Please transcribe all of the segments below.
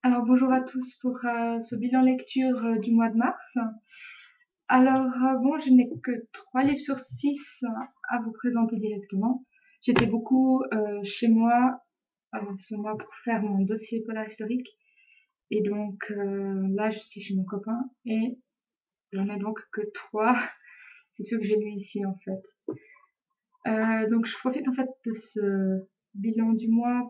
Alors bonjour à tous pour ce bilan lecture du mois de mars. Alors bon, je n'ai que 3 livres sur 6 à vous présenter directement. J'étais beaucoup chez moi ce mois pour faire mon dossier polar historique et donc là je suis chez mon copain et j'en ai donc que 3. C'est ceux que j'ai lus ici en fait. Donc je profite en fait de ce bilan du mois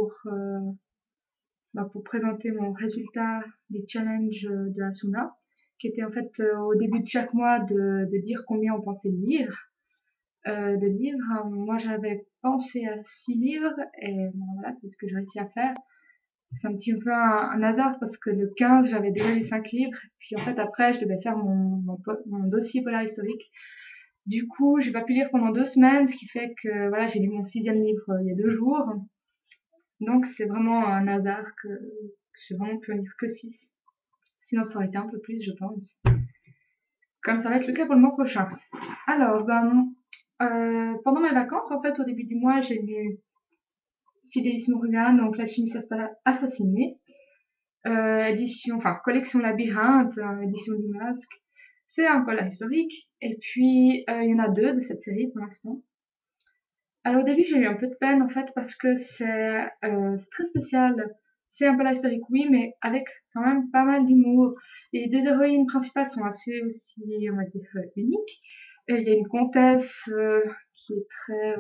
pour présenter mon résultat des challenges de Asuna, qui était en fait au début de chaque mois de dire combien on pensait lire. De livres, moi j'avais pensé à 6 livres et bon, voilà, c'est ce que j'ai réussi à faire. C'est un petit peu un hasard parce que le 15 j'avais déjà les 5 livres, puis en fait après je devais faire mon dossier polar historique. Du coup j'ai pas pu lire pendant 2 semaines, ce qui fait que voilà, j'ai lu mon 6e livre il y a 2 jours. Donc c'est vraiment un hasard que j'ai vraiment pu en lire que 6. Sinon, ça aurait été un peu plus, je pense. Comme ça va être le cas pour le mois prochain. Alors, pendant mes vacances, en fait, au début du mois, j'ai lu Fidelis Morgan, donc l'alchimiste assassiné, collection Labyrinthe, édition du Masque. C'est un polar historique. Et puis, il y en a 2 de cette série pour l'instant. Alors, au début, j'ai eu un peu de peine, en fait, parce que c'est très spécial. C'est un polar historique, oui, mais avec quand même pas mal d'humour. Les 2 héroïnes principales sont assez aussi, on va dire, uniques. Il y a une comtesse qui est très,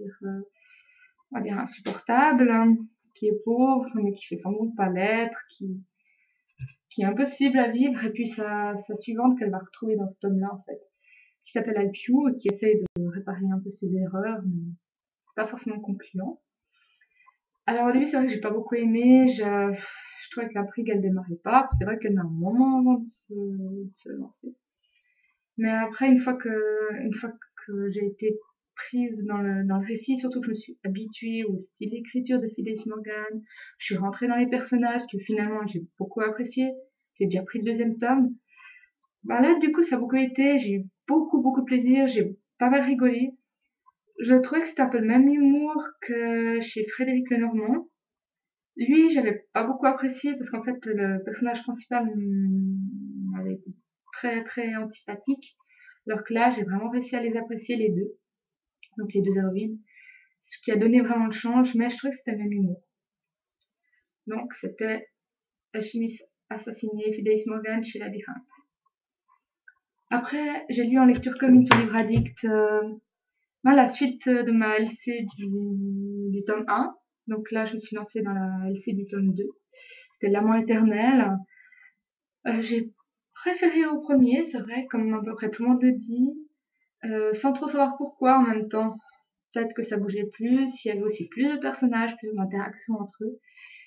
on va dire insupportable, hein, qui est pauvre, mais qui fait semblant de pas l'être, qui est impossible à vivre. Et puis sa suivante qu'elle va retrouver dans ce tome-là, en fait, qui s'appelle Alpiou, et qui essaye de réparer un peu ses erreurs, mais pas forcément concluant. Alors au début, c'est vrai que j'ai pas beaucoup aimé. Je trouvais que l'intrigue, elle démarrait pas. C'est vrai qu'elle a un moment avant de se lancer. Mais après, une fois que j'ai été prise dans le récit, surtout que je me suis habituée au style d'écriture de Fidelis Morgan, je suis rentrée dans les personnages que finalement j'ai beaucoup apprécié. J'ai déjà pris le 2e tome. Bah là, du coup, ça a beaucoup été. J'ai eu beaucoup, beaucoup de plaisir. J'ai pas mal rigolé. Je trouvais que c'était un peu le même humour que chez Frédéric Lenormand. Lui, j'avais pas beaucoup apprécié parce qu'en fait, le personnage principal m'avait été très très antipathique. Alors que là, j'ai vraiment réussi à les apprécier les deux, donc les 2 héroïnes, ce qui a donné vraiment le change, mais je trouvais que c'était le même humour. Donc c'était Alchimiste assassiné, Fidelis Morgan chez Labyrinthe. Après, j'ai lu en lecture commune sur Livre Addict la suite de ma LC du tome 1. Donc là, je me suis lancée dans la LC du tome 2. C'était L'amant éternel. J'ai préféré au premier, c'est vrai, comme à peu près tout le monde le dit, sans trop savoir pourquoi en même temps. Peut-être que ça bougeait plus, il y avait aussi plus de personnages, plus d'interactions entre eux.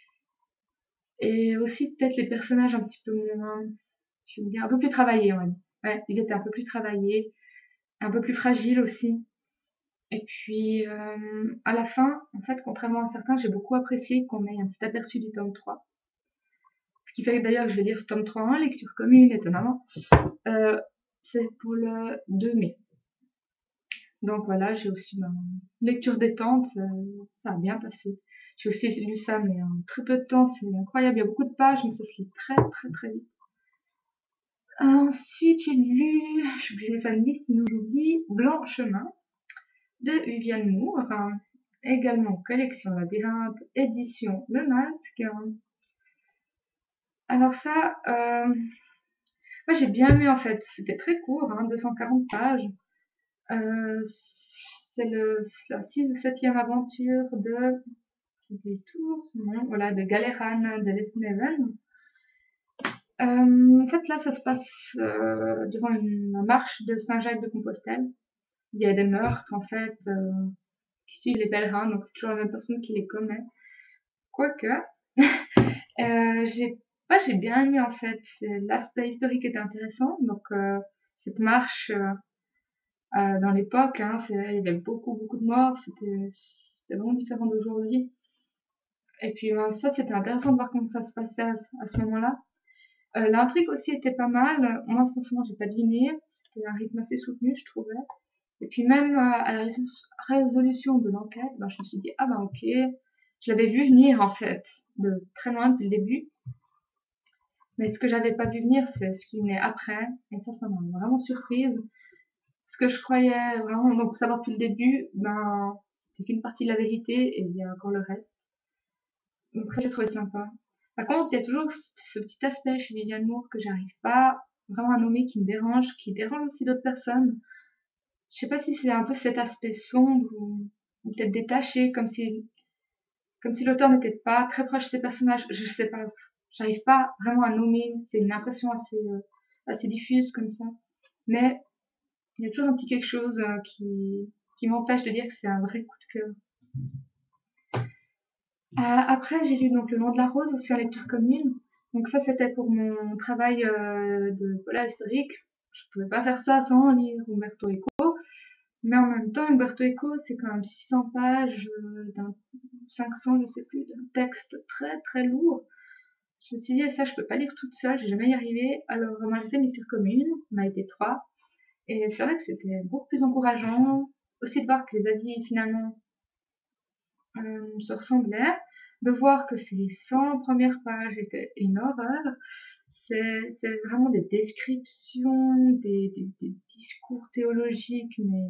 Et aussi peut-être les personnages un petit peu moins, je veux dire, un peu plus travaillés, on va dire. Ouais, ils étaient un peu plus travaillés, un peu plus fragiles aussi. Et puis à la fin, en fait, contrairement à certains, j'ai beaucoup apprécié qu'on ait un petit aperçu du tome 3. Ce qui fait d'ailleurs que je vais lire ce tome 3 en lecture commune, étonnamment. C'est pour le 2 mai. Donc voilà, j'ai aussi ma lecture détente, ça a bien passé. J'ai aussi lu ça, mais en très peu de temps, c'est incroyable. Il y a beaucoup de pages, mais ça se lit très très très vite. Ensuite, j'ai lu, je suis obligée de faire une liste, sinon j'oublie, Blanc Chemin de Viviane Moore, également collection Labyrinthe, édition Le Masque. Alors ça, moi j'ai bien aimé en fait, c'était très court, 240 pages. Euh, c'est la 6 ou 7e aventure des tours, non, voilà, de Galeran de Lesneven. En fait, là, ça se passe devant la marche de Saint-Jacques-de-Compostelle. Il y a des meurtres, en fait, qui suivent les pèlerins, donc c'est toujours la même personne qui les commet. Quoique, j'ai bien aimé, en fait. L'aspect historique était intéressant, donc cette marche dans l'époque, il y avait beaucoup, beaucoup de morts, c'était vraiment différent d'aujourd'hui. Et puis ça, c'était intéressant de voir comment ça se passait à ce moment-là. L'intrigue aussi était pas mal. Moi, franchement, j'ai pas deviné. C'était un rythme assez soutenu, je trouvais. Et puis même à la résolution de l'enquête, je me suis dit, ah bah ok, je l'avais vu venir en fait, de très loin depuis le début. Mais ce que j'avais pas vu venir, c'est ce qui venait après. Et ça m'a vraiment surprise. Ce que je croyais vraiment donc savoir depuis le début, ben, c'est qu'une partie de la vérité et il y a encore le reste. Donc ça, j'ai trouvé sympa. Par contre, il y a toujours ce petit aspect chez Viviane Moore que j'arrive pas vraiment à nommer, qui dérange aussi d'autres personnes. Je sais pas si c'est un peu cet aspect sombre ou peut-être détaché, comme si l'auteur n'était pas très proche de ses personnages. Je sais pas. J'arrive pas vraiment à nommer. C'est une impression assez diffuse comme ça. Mais il y a toujours un petit quelque chose qui m'empêche de dire que c'est un vrai coup de cœur. Après, j'ai lu donc Le Nom de la Rose aussi en lecture commune. Donc ça, c'était pour mon travail de polar historique. Je pouvais pas faire ça sans lire Umberto Eco. Mais en même temps, Umberto Eco, c'est quand même 600 pages, d'un 500, je sais plus, d'un texte très très lourd. Je me suis dit, ça, je peux pas lire toute seule, je vais jamais y arriver. Alors, moi, j'ai fait une lecture commune, on a été trois. Et c'est vrai que c'était beaucoup plus encourageant. Aussi de voir que les avis, finalement, se ressemblaient. De voir que ces 100 premières pages étaient une horreur. C'est vraiment des descriptions, des discours théologiques, mais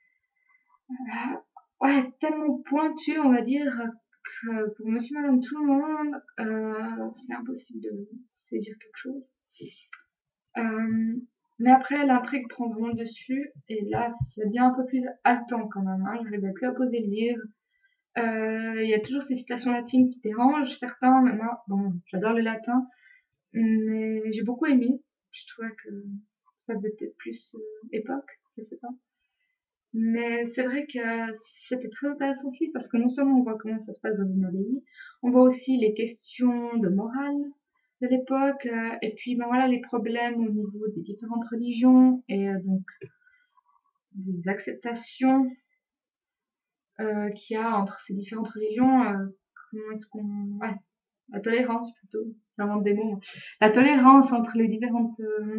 ouais, tellement pointus, on va dire, que pour monsieur, madame, tout le monde, c'est impossible de saisir quelque chose. Euh, mais après, l'intrigue prend vraiment le dessus, et là, c'est bien un peu plus haletant quand même. Hein. Je n'arrivais plus à poser le livre. Il y a toujours ces citations latines qui dérangent certains, mais moi, bon, j'adore le latin, mais j'ai beaucoup aimé. Je trouvais que ça faisait peut-être plus époque, je sais pas. Mais c'est vrai que c'était très intéressant aussi parce que non seulement on voit comment ça se passe dans une abbaye, on voit aussi les questions de morale de l'époque, et puis ben voilà les problèmes au niveau des différentes religions et donc des acceptations qu'il y a entre ces différentes religions. Comment est-ce qu'on... Ouais, la tolérance plutôt, j'invente des mots. La tolérance entre les différentes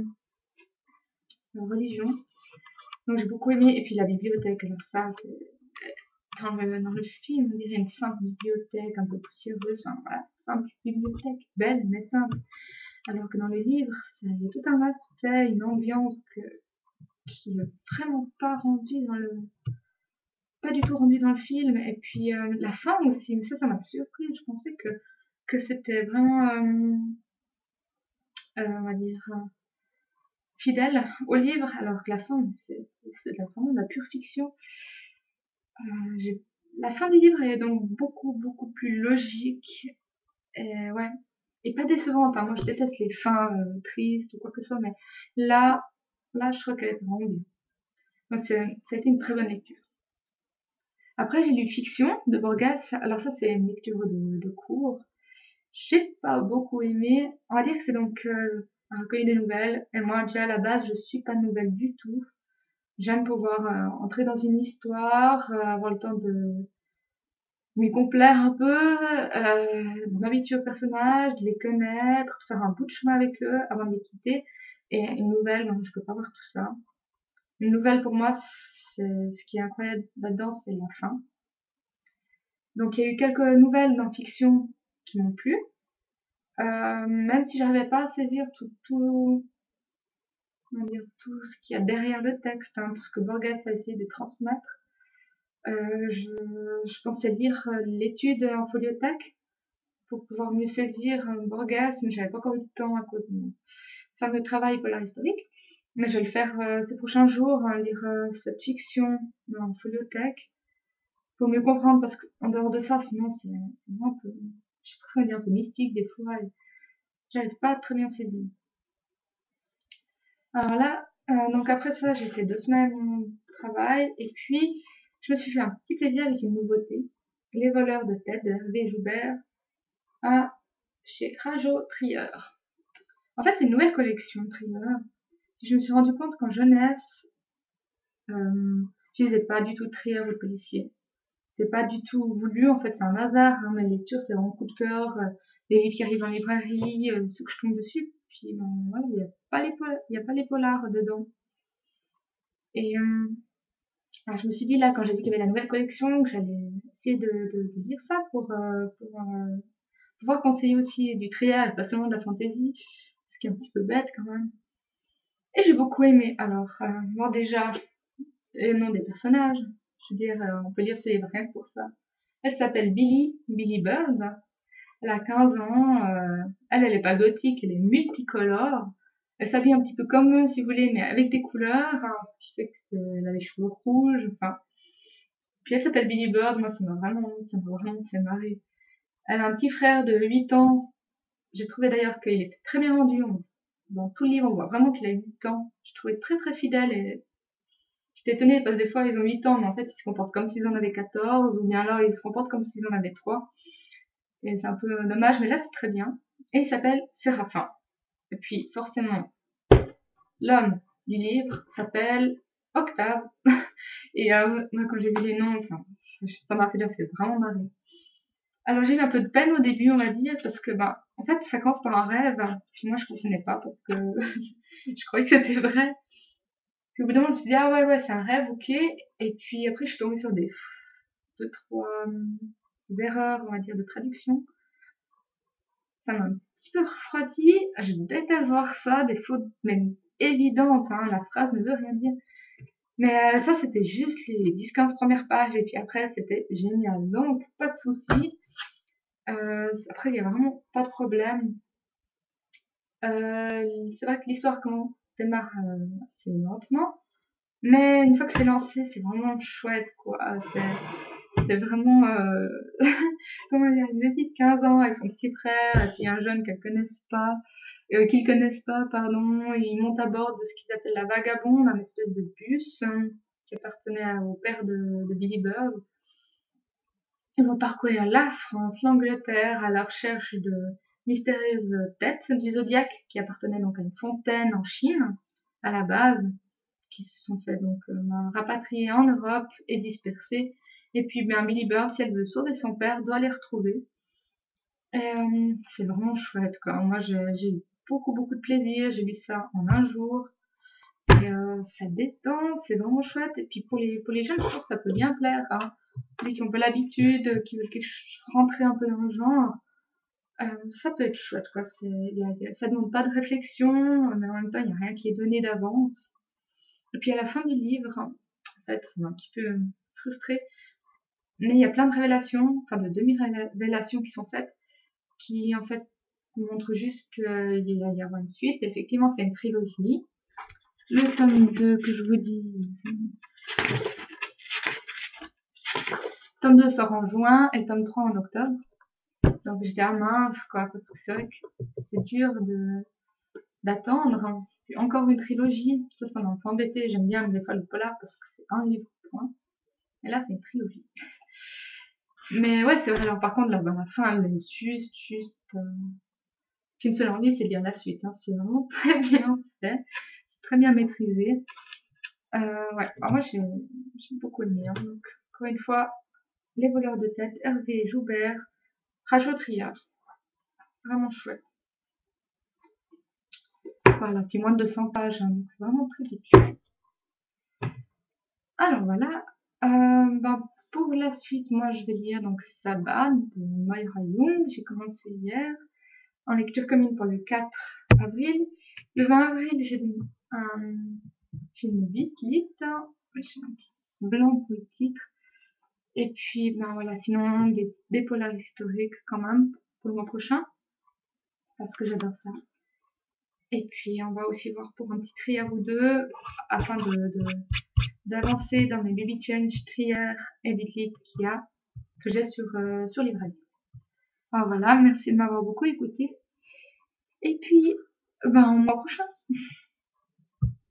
religions. Donc j'ai beaucoup aimé. Et puis la bibliothèque, alors ça, c'est dans le film, on dirait une simple bibliothèque un peu poussiéreuse, enfin voilà, simple bibliothèque, belle mais simple. Alors que dans les livres, il y a tout un aspect, une ambiance qui n'est vraiment pas du tout rendu dans le film. Et puis la fin aussi, mais ça m'a surpris. Je pensais que c'était vraiment, on va dire, fidèle au livre, alors que la fin, c'est vraiment de la pure fiction. La fin du livre est donc beaucoup plus logique. Et ouais. Et pas décevante, hein. Moi, je déteste les fins tristes ou quoi que ce soit, mais là, là, je trouve qu'elle est vraiment bien. Donc, ça a été une très bonne lecture. Après, j'ai lu Fiction de Borgas. Alors ça, c'est une lecture de cours. J'ai pas beaucoup aimé. On va dire que c'est donc un recueil de nouvelles. Et moi, déjà, à la base, je suis pas de nouvelles du tout. J'aime pouvoir entrer dans une histoire, avoir le temps de m'y complaire un peu, de m'habituer aux personnages, de les connaître, de faire un bout de chemin avec eux avant de les quitter. Et une nouvelle, non, je peux pas voir tout ça. Une nouvelle, pour moi, c'est ce qui est incroyable là-dedans, c'est la fin. Donc, il y a eu quelques nouvelles dans fiction qui m'ont plu, même si j'arrivais pas à saisir comment dire, tout ce qu'il y a derrière le texte, hein, tout ce que Borges a essayé de transmettre. Je pensais lire l'étude en foliothèque pour pouvoir mieux saisir Borges, mais j'avais pas encore eu le temps à cause de mon fameux travail polar historique. Mais je vais le faire ces prochains jours, hein, lire cette fiction en foliothèque pour mieux comprendre, parce qu'en dehors de ça, sinon c'est vraiment un peu, je préfère dire un peu mystique des fois, et j'arrive pas à très bien saisir. Alors là, donc après ça, j'ai fait 2 semaines de travail, et puis je me suis fait un petit plaisir avec une nouveauté, Les voleurs de tête de Hervé Joubert, à chez Rajo Trier. En fait, c'est une nouvelle collection Trier. Je me suis rendu compte qu'en jeunesse, je lisais pas du tout Trier ou policier. C'est pas du tout voulu, en fait, c'est un hasard. Hein, mes lectures, c'est vraiment coup de cœur. Les livres qui arrivent en librairie, ceux que je tombe dessus. Puis, ben, voilà, il y a pas les polars dedans. Et alors, je me suis dit, là, quand j'ai vu qu'il y avait la nouvelle collection, que j'allais essayer de lire ça pour pouvoir conseiller aussi du triage, pas seulement de la fantaisie. qui est un petit peu bête quand même. Et j'ai beaucoup aimé. Alors, bon déjà, les noms des personnages, je veux dire, on peut lire ce livre rien que pour ça. Elle s'appelle Billy, Billy Bird. Elle a 15 ans, elle est pas gothique, elle est multicolore. Elle s'habille un petit peu comme eux, si vous voulez, mais avec des couleurs, hein, qui fait qu'elle a les cheveux rouges, enfin. Puis elle s'appelle Billy Bird, moi ça m'a vraiment fait marrer. Elle a un petit frère de 8 ans. J'ai trouvé d'ailleurs qu'il était très bien rendu. Dans tout le livre, on voit vraiment qu'il a 8 ans. Je trouvais très très fidèle et j'étais étonnée parce que des fois ils ont 8 ans, mais en fait ils se comportent comme s'ils en avaient 14, ou bien alors ils se comportent comme s'ils en avaient 3. Et c'est un peu dommage, mais là c'est très bien. Et il s'appelle Séraphin. Et puis forcément, l'homme du livre s'appelle Octave. Et moi quand j'ai vu les noms, enfin, ça m'a fait vraiment marrer. Alors j'ai eu un peu de peine au début, on va dire, parce que bah en fait ça commence par un rêve, puis moi je comprenais pas parce que je croyais que c'était vrai. Puis au bout d'un moment je me suis dit ah ouais c'est un rêve, ok. Et puis après je suis tombée sur des deux trois erreurs, on va dire, de traduction. Ça m'a un petit peu refroidi. Je déteste voir ça, des fautes même évidentes, hein, la phrase ne veut rien dire. Mais ça c'était juste les 10-15 premières pages et puis après c'était génial, donc pas de soucis. Après il y a vraiment pas de problème. C'est vrai que l'histoire démarre assez lentement, mais une fois que c'est lancé, c'est vraiment chouette, quoi. C'est vraiment, comment dire, une petite 15 ans avec son petit frère, et puis un jeune qu'ils connaissent pas, pardon. Ils montent à bord de ce qu'ils appellent la Vagabonde, un espèce de bus qui appartenait au père de Billy Bird. Ils vont parcourir la France, l'Angleterre, à la recherche de mystérieuses têtes du zodiaque qui appartenaient donc à une fontaine en Chine, à la base, qui se sont fait donc rapatrier en Europe et disperser. Et puis ben, Billy Bird, si elle veut sauver son père, doit les retrouver. Et c'est vraiment chouette, quoi. Moi j'ai eu beaucoup de plaisir, j'ai lu ça en un jour. Et ça détend, c'est vraiment chouette. Et puis pour les jeunes, je pense que ça peut bien plaire, hein. Ceux qui ont pas l'habitude, qui veulent rentrer un peu dans le genre, ça peut être chouette, quoi. Ça demande pas de réflexion, mais en même temps, il n'y a rien qui est donné d'avance. Et puis à la fin du livre, en fait, on est un petit peu frustré, mais il y a plein de révélations, enfin de demi-révélations qui sont faites, qui en fait montrent juste qu'il va y avoir une suite. Effectivement, c'est une trilogie. Le tome 2 que je vous dis, tome 2 sort en juin et tome 3 en octobre. Donc j'étais à mince, quoi, parce que c'est vrai que c'est dur d'attendre, hein. Puis encore une trilogie, ça m'a un peu embêté. J'aime bien des fois le polar parce que c'est un livre, point. Et là, c'est une trilogie. Mais ouais, c'est vrai. Alors par contre, là, ben, la fin, elle est juste qu'une seule envie, c'est de lire la suite, hein. C'est vraiment très bien fait, très bien maîtrisé. Ouais, alors moi j'ai beaucoup aimé, hein. Donc encore une fois, Les voleurs de tête, Hervé Joubert, Rachel Triard, vraiment chouette. Voilà, puis moins de 200 pages, hein, donc c'est vraiment très vite. Alors voilà, ben, pour la suite, moi je vais lire donc Sabbat de Mayra Young. J'ai commencé hier en lecture commune pour le 4 avril. Le 20 avril, j'ai une vite lite, j'ai un petit blanc pour le titre. Et puis, ben voilà, sinon des polars historiques quand même pour le mois prochain, parce que j'adore ça. Et puis, on va aussi voir pour un petit trier ou deux, afin d'avancer dans les baby change trier et qu'il y a, que j'ai sur Livret. Alors voilà, merci de m'avoir beaucoup écouté. Et puis, ben, au mois prochain.